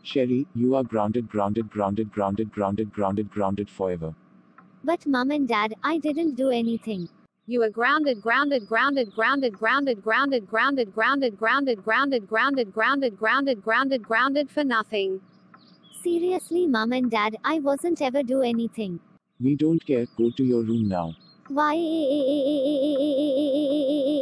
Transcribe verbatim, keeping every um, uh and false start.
Sherry, you are grounded, grounded, grounded, grounded, grounded, grounded, grounded forever. But mom and dad, I didn't do anything. You are grounded, grounded, grounded, grounded, grounded, grounded, grounded, grounded, grounded, grounded, grounded, grounded, grounded, grounded, grounded for nothing. Seriously, mom and dad, I wasn't ever do anything. We don't care, go to your room now. Why?